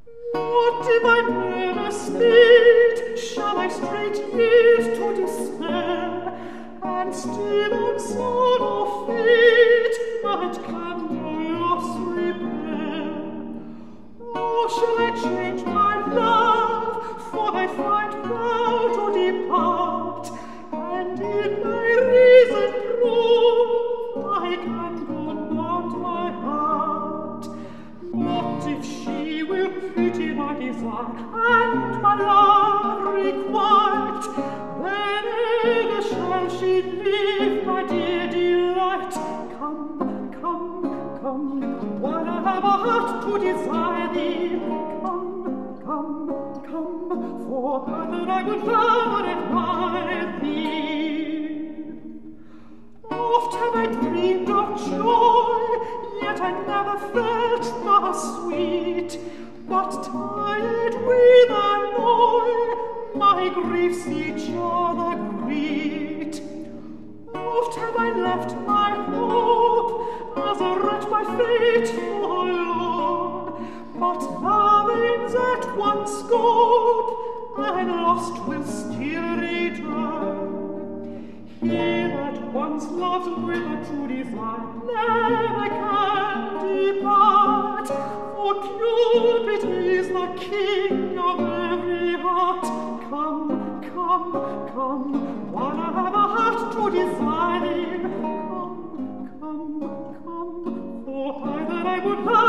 What if I never stayed? Shall I straight yield to despair, and still on sorrow fate might can no loss repair? Or shall I change my love, for I find proud to depart, and in my reason prove I can command my heart? What if she will pity my desire and my love requite? Then ever shall she leave my dear delight. Come, come, come, while I have a heart to desire thee. Come, come, come, for either I would love or admire thee. Oft have I dreamed of joy, yet I never felt the sweet. But tired with annoy, my griefs each other greet. Oft have I left my hope, as a wretch by fate forlorn. But loving's at one scope, and lost will still return. He that once loves with a true desire never can depart, for Cupid is the king of every heart. Come, come, come, while I have a heart to desire thee. Come, come, come, for either I would love